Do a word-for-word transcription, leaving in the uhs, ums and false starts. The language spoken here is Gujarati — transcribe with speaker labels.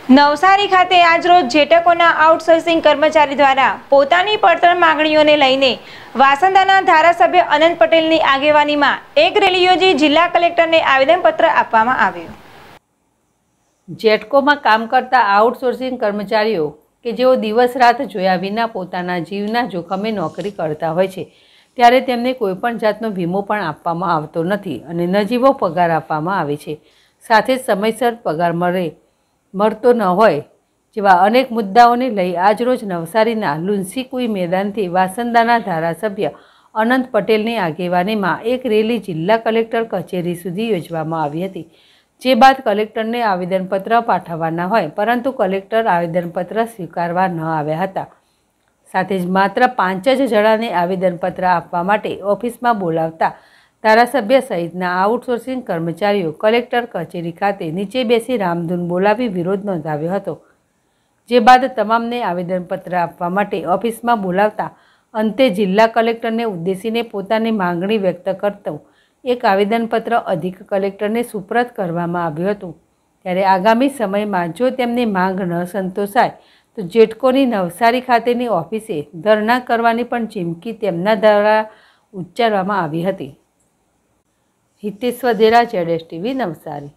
Speaker 1: નવસારી ખાતે આજરોજ જેટકોના આઉટસોર્સિંગ કર્મચારી દ્વારા પોતાની પડતર માંગણીઓને લઈને વાસંદાના ધારાસભ્ય અનંત પટેલની આગેવાનીમાં એક રેલી યોજી જિલ્લા કલેક્ટરને આવેદનપત્ર આપવામાં આવ્યું।
Speaker 2: જેટકોમાં કામ કરતા આઉટસોર્સિંગ કર્મચારીઓ કે જેઓ દિવસ રાત જોયા વિના પોતાના જીવના જોખમે નોકરી કરતા હોય છે, ત્યારે તેમને કોઈપણ જાતનો વીમો પણ આપવામાં આવતો નથી અને નજીવો પગાર આપવામાં આવે છે। સાથે જ સમયસર પગાર મળે મળતો ન હોય જેવા અનેક મુદ્દાઓને લઈ આજરોજ નવસારીના લુન્સીકુઈ મેદાનથી વાસંદાના ધારાસભ્ય અનંત પટેલની આગેવાનીમાં એક રેલી જિલ્લા કલેક્ટર કચેરી સુધી યોજવામાં આવી હતી। જે બાદ કલેક્ટરને આવેદનપત્ર પાઠવવાના હોય પરંતુ કલેક્ટર આવેદનપત્ર સ્વીકારવા ન આવ્યા હતા। સાથે જ માત્ર પાંચ જ જણાને આવેદનપત્ર આપવા માટે ઓફિસમાં બોલાવતા ધારાસભ્ય સહિતના આઉટસોર્સિંગ કર્મચારીઓ કલેક્ટર કચેરી ખાતે નીચે બેસી રામધૂન બોલાવી વિરોધ નોંધાવ્યો હતો। જે બાદ તમામને આવેદનપત્ર આપવા માટે ઓફિસમાં બોલાવતા અંતે જિલ્લા કલેક્ટરને ઉદ્દેશીને પોતાની માંગણી વ્યક્ત કરતો એક આવેદનપત્ર અધિક કલેક્ટરને સુપ્રત કરવામાં આવ્યું હતું। ત્યારે આગામી સમયમાં જો તેમની માંગ ન સંતોષાય તો જેટકોની નવસારી ખાતેની ઓફિસે ધરણા કરવાની પણ ચીમકી તેમના દ્વારા ઉચ્ચારવામાં આવી હતી। Hitesh Vadhera, Z S T V Navsari.